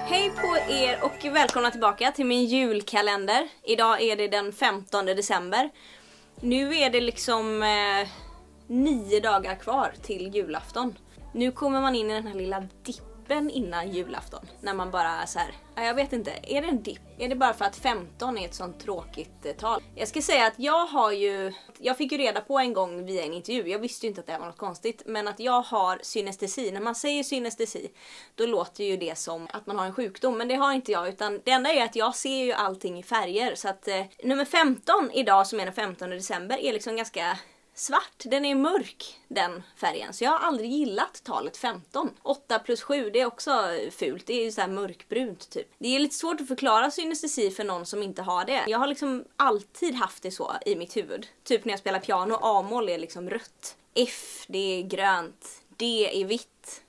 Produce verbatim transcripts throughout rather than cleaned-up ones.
Hej på er och välkomna tillbaka till min julkalender. Idag är det den femtonde december. Nu är det liksom eh, nio dagar kvar till julafton. Nu kommer man in i den här lilla dippen innan julafton. När man bara så här, jag vet inte, är det en dipp? Är det bara för att femton är ett sånt tråkigt eh, tal? Jag ska säga att jag har ju, jag fick ju reda på en gång via en intervju, jag visste ju inte att det var något konstigt, men att jag har synestesi. När man säger synestesi, då låter ju det som att man har en sjukdom, men det har inte jag, utan det enda är att jag ser ju allting i färger. Så att eh, nummer femton idag, som är den femtonde december, är liksom ganska svart. Den är mörk, den färgen. Så jag har aldrig gillat talet femton. åtta plus sju, det är också fult. Det är ju så här mörkbrunt typ. Det är lite svårt att förklara synestesi för någon som inte har det. Jag har liksom alltid haft det så i mitt huvud. Typ när jag spelar piano, A-moll är liksom rött. F, det är grönt. D är vitt.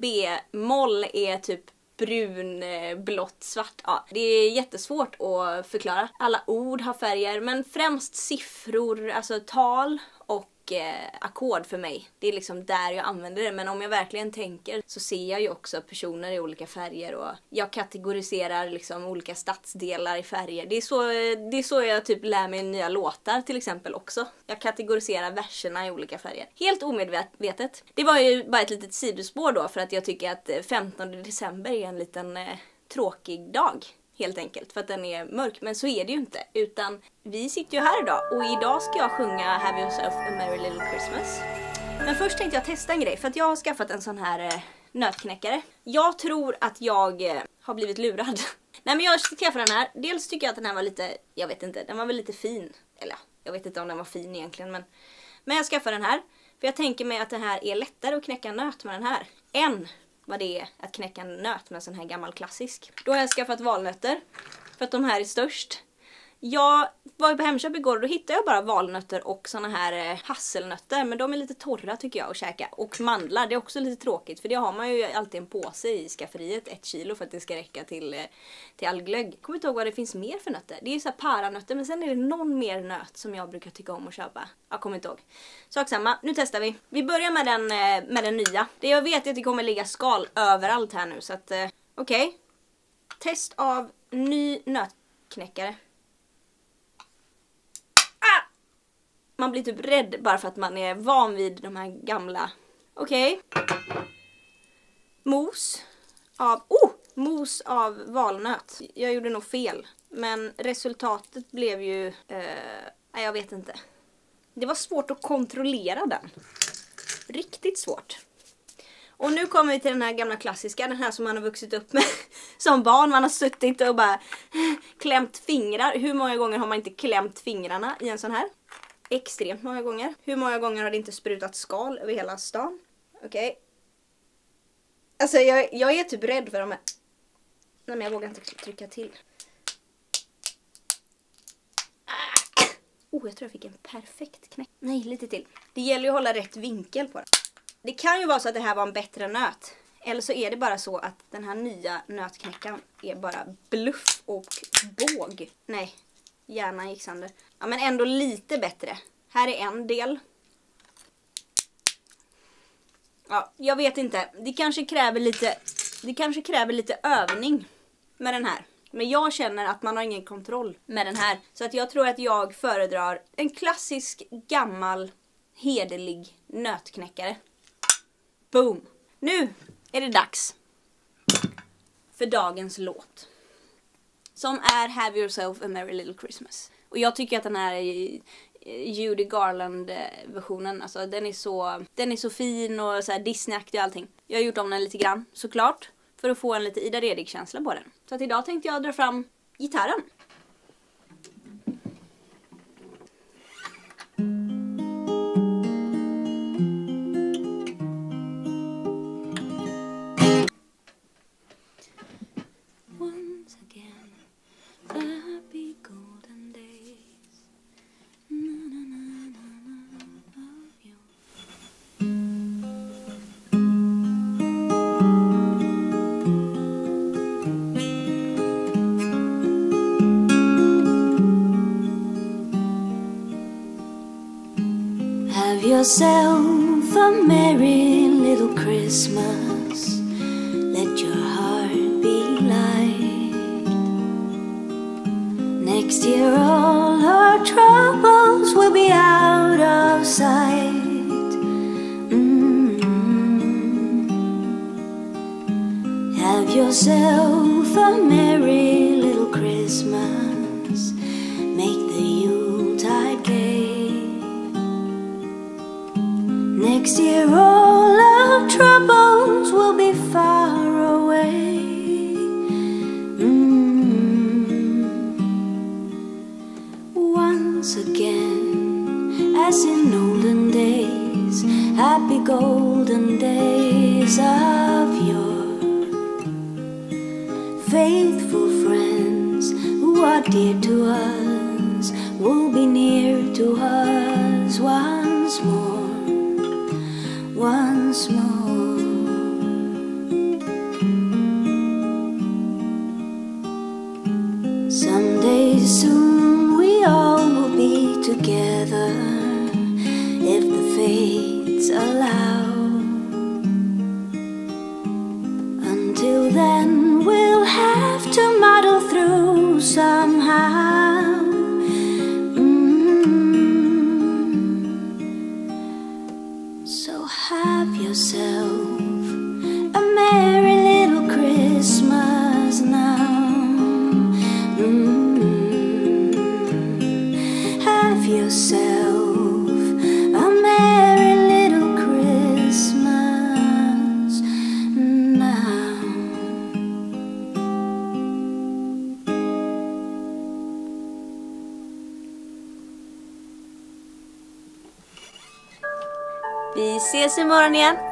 B-moll är typ brun, blått, svart. Ja, det är jättesvårt att förklara. Alla ord har färger, men främst siffror, alltså tal och eh, ackord för mig. Det är liksom där jag använder det, men om jag verkligen tänker så ser jag ju också personer i olika färger och jag kategoriserar liksom olika stadsdelar i färger. Det är så, det är så jag typ lär mig nya låtar till exempel också. Jag kategoriserar verserna i olika färger. Helt omedvetet. Det var ju bara ett litet sidospår då, för att jag tycker att femtonde december är en liten eh, tråkig dag. Helt enkelt, för att den är mörk. Men så är det ju inte. Utan vi sitter ju här idag. Och idag ska jag sjunga Have Yourself a Merry Little Christmas. Men först tänkte jag testa en grej. För att jag har skaffat en sån här eh, nötknäckare. Jag tror att jag eh, har blivit lurad. Nej, men jag skaffade den här. Dels tycker jag att den här var lite, jag vet inte, den var väl lite fin. Eller jag vet inte om den var fin egentligen. Men, men jag skaffade den här. För jag tänker mig att det här är lättare att knäcka nöt med den här. Än vad det är att knäcka en nöt med en sån här gammal klassisk. Då har jag skaffat valnötter. För att de här är störst. Jag var på Hemköp igår och då hittade jag bara valnötter och såna här eh, hasselnötter. Men de är lite torra tycker jag att käka. Och mandlar, det är också lite tråkigt. För det har man ju alltid en påse i skafferiet. Ett kilo för att det ska räcka till, eh, till all glögg. Jag kommer inte ihåg vad det finns mer för nötter. Det är ju så här paranötter, men sen är det någon mer nöt som jag brukar tycka om att köpa. Jag kommer inte ihåg. Sak samma, nu testar vi. Vi börjar med den, eh, med den nya. Det jag vet är att det kommer ligga skal överallt här nu. Så att, eh, okej. Okay. Test av ny nötknäckare. Man blir typ rädd bara för att man är van vid de här gamla. Okej. Okay. Mos av... Oh! Mos av valnöt. Jag gjorde nog fel. Men resultatet blev ju... Uh, nej, jag vet inte. Det var svårt att kontrollera den. Riktigt svårt. Och nu kommer vi till den här gamla klassiska. Den här som man har vuxit upp med som barn. Man har suttit och bara klämt fingrar. Hur många gånger har man inte klämt fingrarna i en sån här? Extremt många gånger. Hur många gånger har det inte sprutat skal över hela stan? Okej. Okay. Alltså jag, jag är typ rädd för de här. Nej, men jag vågar inte trycka till. Ah. Oh, jag tror jag fick en perfekt knäck. Nej, lite till. Det gäller ju att hålla rätt vinkel på det. Det kan ju vara så att det här var en bättre nöt. Eller så är det bara så att den här nya nötknäckaren är bara bluff och båg. Nej. Hjärnan gick sönder. Ja, men ändå lite bättre. Här är en del. Ja, jag vet inte. Det kanske kräver lite det kanske kräver lite övning med den här. Men jag känner att man har ingen kontroll med den här. Så att jag tror att jag föredrar en klassisk, gammal, hederlig nötknäckare. Boom! Nu är det dags för dagens låt. Som är Have Yourself a Merry Little Christmas. Och jag tycker att den här Judy Garland-versionen, alltså den är så den är så fin och så här Disney-aktig och allting. Jag har gjort om den lite grann, såklart. För att få en lite Ida Redig-känsla på den. Så att idag tänkte jag dra fram gitarren. Have yourself a merry little Christmas. Let your heart be light. Next year all our troubles will be out of sight. Mm-hmm. Have yourself a merry little Christmas. Make the Yuletide gay. Next year all our troubles will be far away. Once again, as in olden days, happy golden days of yore, faithful friends who are dear to us will be near to us once more, once more. Someday soon we all will be together, if the fates allow. Until then we'll have to muddle through somehow. Mm-hmm. So have yourself a merry little Christmas now. Yourself a merry little Christmas now. Vi ses imorgon igen.